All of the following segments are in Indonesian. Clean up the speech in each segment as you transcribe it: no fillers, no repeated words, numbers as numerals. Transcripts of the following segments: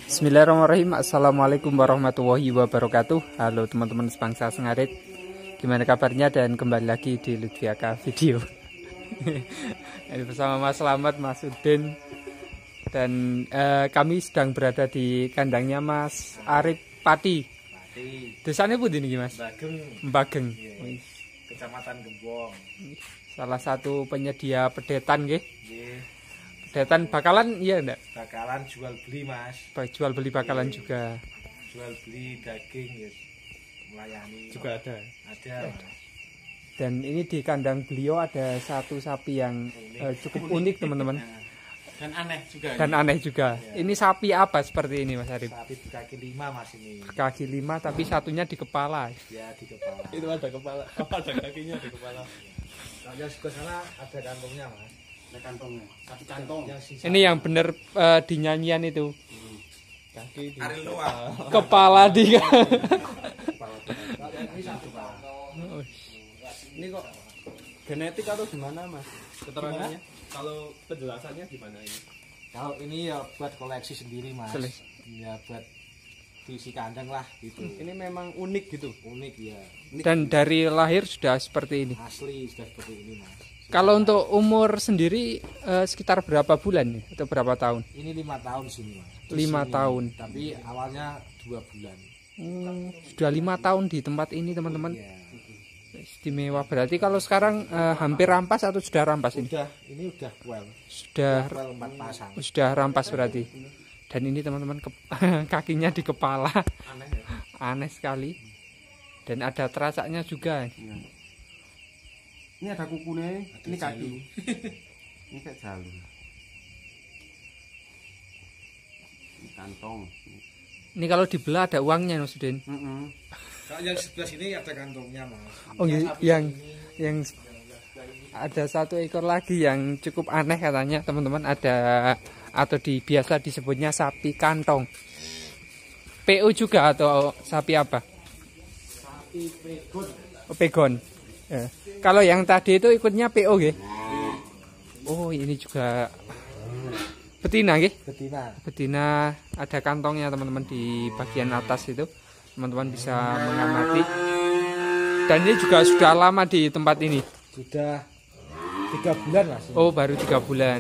Bismillahirrahmanirrahim. Assalamualaikum warahmatullahi wabarakatuh. Halo teman-teman sebangsa Sengarit, gimana kabarnya? Dan kembali lagi di Lutfiaka Video. Ini bersama Mas Slamet, Mas Udin, dan kami sedang berada di kandangnya Mas Arif Pati. Desanya pun ini Mas? Bageng. Iya. Kecamatan Gembong. Salah satu penyedia pedetan nggih. Pedetan bakalan iya enggak? Bakalan jual beli Mas. Jual beli bakalan juga. Jual beli daging ya. Melayani. Juga ada. Ada. Dan ini di kandang beliau ada satu sapi yang cukup unik teman-teman. Dan aneh juga. Dan aneh juga. Ya. Ini sapi apa seperti ini Mas Arif? Sapi kaki 5 Mas ini. Kaki 5 tapi satunya di kepala. Ya di kepala. Itu ada kepala. Apa ada kakinya di kepala? Yang sebelah sana ada kantongnya Mas. Ada kantongnya. Satu kantong. Ini yang bener di nyanyian itu. Kaki di kepala di. Kepala. Ini satu Pak. Ini kok genetik atau gimana Mas? Keterangannya? Kalau penjelasannya gimana ini? Kalau ini ya buat koleksi sendiri Mas. Ya buat diisi kandang lah gitu. Ini memang unik gitu. Unik ya. Dan dari lahir sudah seperti ini. Asli sudah seperti ini Mas. Kalau untuk umur sendiri sekitar berapa bulan nih atau berapa tahun? Ini 5 tahun sini Mas. 5 tahun. Tapi awalnya 2 bulan. Sudah 5 tahun di tempat ini teman-teman. Ya. Istimewa. Berarti kalau sekarang hampir rampas atau sudah rampas ini? Ini udah well. Sudah well 4 pasang. Sudah rampas berarti. Dan ini teman-teman kakinya di kepala. Aneh ya? Aneh sekali. Dan ada terasaknya juga. Ini ada kukunya, ini kaki. Ini kayak jalu. Ini kantong. Ini kalau dibelah ada uangnya Mas Udin. Kalau yang sebelah sini ada kantongnya Mas. Oh yang ada satu ekor lagi yang cukup aneh katanya teman-teman, ada atau biasa disebutnya sapi kantong. PO juga atau sapi apa? Sapi pegon. Oh, pegon. Ya. Kalau yang tadi itu ikutnya PO nggih. Oh, ini juga betina nggih? Betina. Betina, ada kantongnya teman-teman di bagian atas itu. Teman-teman bisa mengamati. Dan ini juga sudah lama di tempat ini. Sudah 3 bulan Mas. Oh, baru 3 bulan.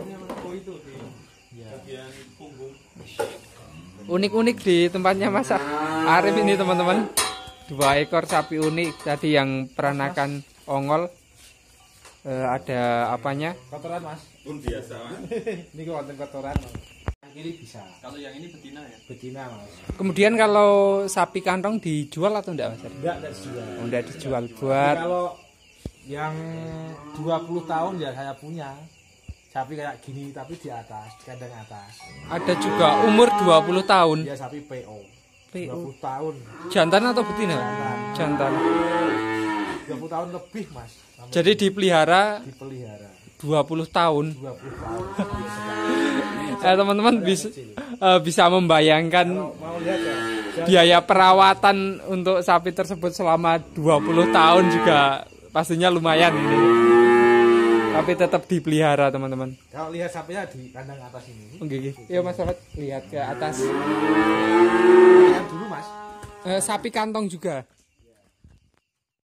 Unik-unik di tempatnya Mas Arif ini teman-teman. 2 ekor sapi unik tadi yang peranakan ongol. Ada apanya? Kotoran Mas. Pun biasa. Ini konten kotoran Mas. Ini bisa. Kalau yang ini betina ya? Betina Mas. Kemudian kalau sapi kantong dijual atau enggak Mas? Enggak dijual. Oh, enggak dijual buat. Kalau yang 20 tahun ya saya punya. Sapi kayak gini tapi di atas, di kandang atas. Ada juga umur 20 tahun. Ya sapi PO. PO. 20 tahun. Jantan atau betina? Jantan. 20 tahun lebih Mas. Jadi dipelihara Dipelihara 20 tahun. 20 tahun. Teman-teman bisa membayangkan Mau lihat ya. biaya perawatan untuk sapi tersebut selama 20 tahun juga pastinya lumayan ini. Tapi tetap dipelihara teman-teman. Kalau lihat sapinya di kandang atas ini. Oke. Ya Mas Sobat, lihat ke atas. Yang dulu Mas. Sapi kantong juga.